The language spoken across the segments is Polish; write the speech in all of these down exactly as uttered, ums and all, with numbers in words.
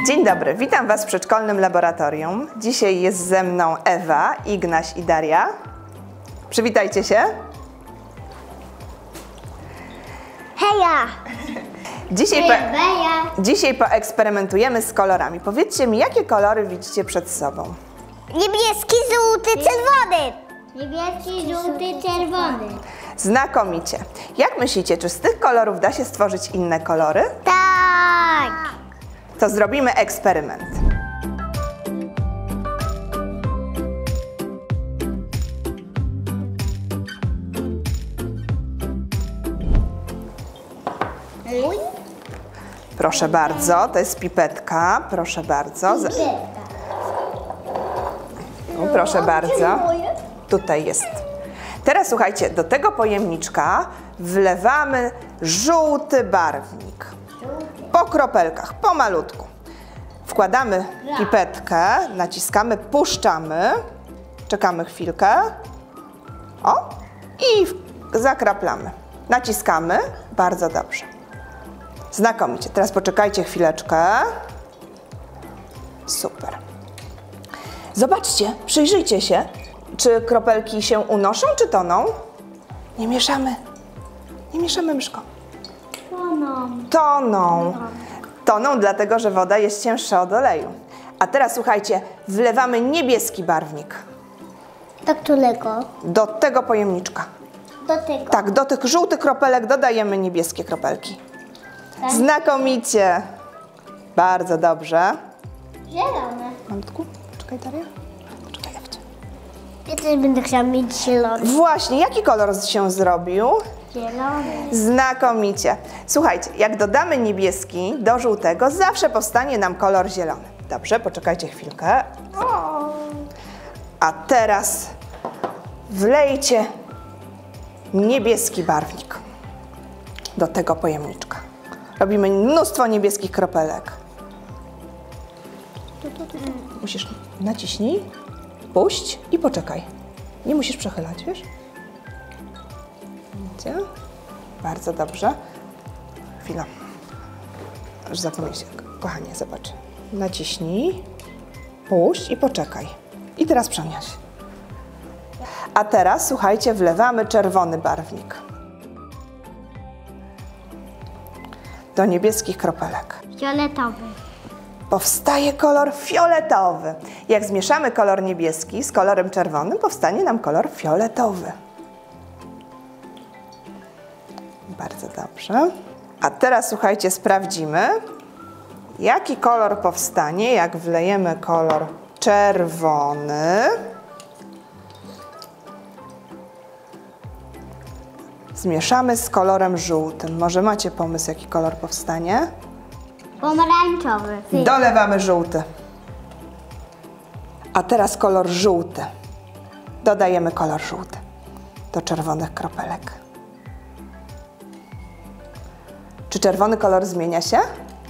Dzień dobry, witam Was w przedszkolnym laboratorium. Dzisiaj jest ze mną Ewa, Ignaś i Daria. Przywitajcie się. Heja! Dzisiaj, po, dzisiaj poeksperymentujemy z kolorami. Powiedzcie mi, jakie kolory widzicie przed sobą? Niebieski, żółty, czerwony. Niebieski, żółty, czerwony. Znakomicie. Jak myślicie, czy z tych kolorów da się stworzyć inne kolory? Tak! To zrobimy eksperyment. Proszę bardzo, to jest pipetka. Proszę bardzo. O, proszę bardzo. Tutaj jest. Teraz słuchajcie, do tego pojemniczka wlewamy żółty barwnik. Po kropelkach, pomalutku. Wkładamy pipetkę, naciskamy, puszczamy. Czekamy chwilkę. O! I zakraplamy. Naciskamy. Bardzo dobrze. Znakomicie. Teraz poczekajcie chwileczkę. Super. Zobaczcie, przyjrzyjcie się. Czy kropelki się unoszą, czy toną? Nie mieszamy. Nie mieszamy, myszko. Toną. Toną. Toną, dlatego że woda jest cięższa od oleju. A teraz słuchajcie, wlewamy niebieski barwnik. Do którego? Do tego pojemniczka. Do tego. Tak, do tych żółtych kropelek dodajemy niebieskie kropelki. Tak. Znakomicie. Bardzo dobrze. Zielone. Malutku, czekaj Daria. Czekaj, Ewcie. Ja też będę chciała mieć zielony. Właśnie, jaki kolor się zrobił? Zielony. Znakomicie. Słuchajcie, jak dodamy niebieski do żółtego, zawsze powstanie nam kolor zielony. Dobrze, poczekajcie chwilkę. A teraz wlejcie niebieski barwnik do tego pojemniczka. Robimy mnóstwo niebieskich kropelek. Musisz naciśnij, puść i poczekaj. Nie musisz przechylać, wiesz? Widzicie? Bardzo dobrze. Chwila. Aż zapomnieć. Kochanie, zobacz. Naciśnij, puść i poczekaj. I teraz przemiać. A teraz, słuchajcie, wlewamy czerwony barwnik do niebieskich kropelek. Fioletowy. Powstaje kolor fioletowy. Jak zmieszamy kolor niebieski z kolorem czerwonym, powstanie nam kolor fioletowy. Bardzo dobrze. A teraz słuchajcie, sprawdzimy, jaki kolor powstanie, jak wlejemy kolor czerwony. Zmieszamy z kolorem żółtym. Może macie pomysł, jaki kolor powstanie? Pomarańczowy. Dolewamy żółty. A teraz kolor żółty. Dodajemy kolor żółty do czerwonych kropelek. Czy czerwony kolor zmienia się?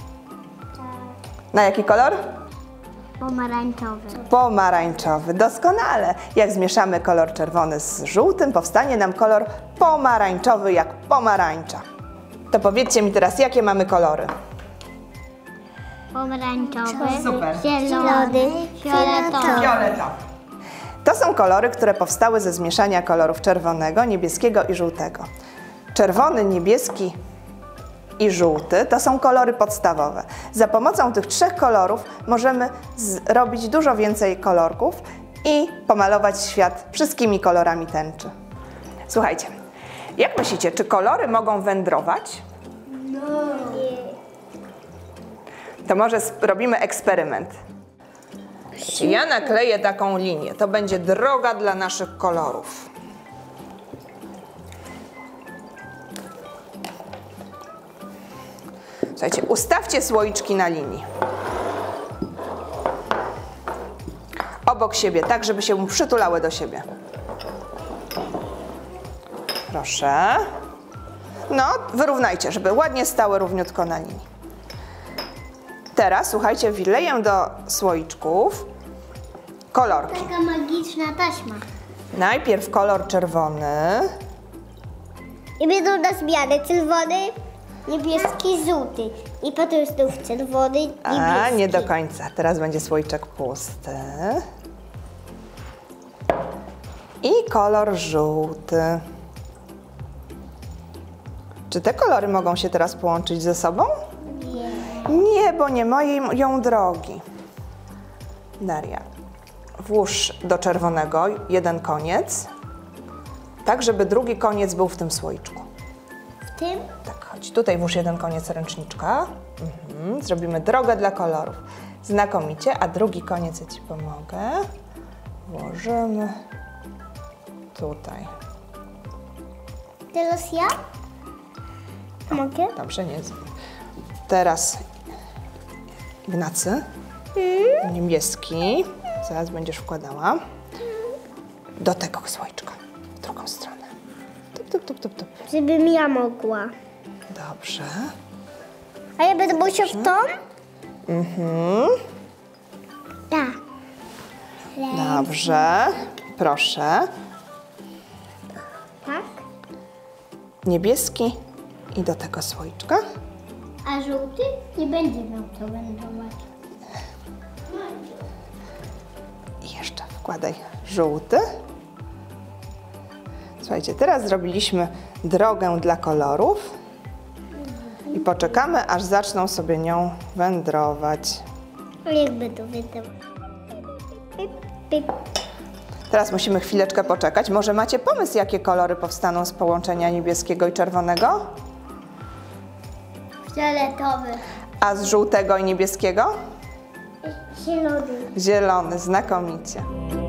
Na jaki kolor? Pomarańczowy. Pomarańczowy. Doskonale. Jak zmieszamy kolor czerwony z żółtym, powstanie nam kolor pomarańczowy jak pomarańcza. To powiedzcie mi teraz, jakie mamy kolory? Pomarańczowy. Super. Zielony. Fioletowy. Fioletowy. To są kolory, które powstały ze zmieszania kolorów czerwonego, niebieskiego i żółtego. Czerwony, niebieski i żółty to są kolory podstawowe. Za pomocą tych trzech kolorów możemy zrobić dużo więcej kolorków i pomalować świat wszystkimi kolorami tęczy. Słuchajcie, jak myślicie, czy kolory mogą wędrować? No. To może robimy eksperyment. Ja nakleję taką linię. To będzie droga dla naszych kolorów. Słuchajcie, ustawcie słoiczki na linii. Obok siebie, tak żeby się przytulały do siebie. Proszę. No, wyrównajcie, żeby ładnie stały równiutko na linii. Teraz, słuchajcie, wleję do słoiczków kolorki. Taka magiczna taśma. Najpierw kolor czerwony. I będą na zmianę czerwony, niebieski, żółty. I potem znów czerwony, niebieski. A, nie do końca. Teraz będzie słoiczek pusty. I kolor żółty. Czy te kolory mogą się teraz połączyć ze sobą? Nie. Nie, bo nie mają drogi. Daria, włóż do czerwonego jeden koniec, tak żeby drugi koniec był w tym słoiczku. W tym? Tak, chodź, tutaj włóż jeden koniec ręczniczka. Mhm. Zrobimy drogę dla kolorów. Znakomicie, a drugi koniec ja Ci pomogę. Włożymy tutaj. Teraz ja? Mogę? Dobrze, nie. Teraz Ignacy, Hmm? niebieski, zaraz będziesz wkładała do tego słoiczka, w drugą stronę. Tup, tup, tup, tup, tup. Żebym ja mogła. Dobrze. A ja będę musiał w tą? Mhm. Tak. Dobrze, proszę. Tak? Niebieski i do tego słoiczka. A żółty nie będzie miał co wędrować. I jeszcze wkładaj żółty. Słuchajcie, teraz zrobiliśmy drogę dla kolorów i poczekamy, aż zaczną sobie nią wędrować. Jakby to wędrować. Pip, pip. Teraz musimy chwileczkę poczekać. Może macie pomysł, jakie kolory powstaną z połączenia niebieskiego i czerwonego? Fioletowy. A z żółtego i niebieskiego? Zielony. Zielony, znakomicie.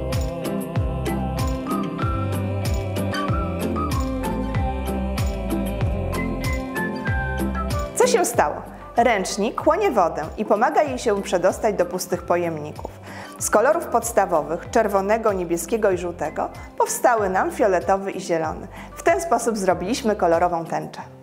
Co się stało? Ręcznik chłonie wodę i pomaga jej się przedostać do pustych pojemników. Z kolorów podstawowych, czerwonego, niebieskiego i żółtego, powstały nam fioletowy i zielony. W ten sposób zrobiliśmy kolorową tęczę.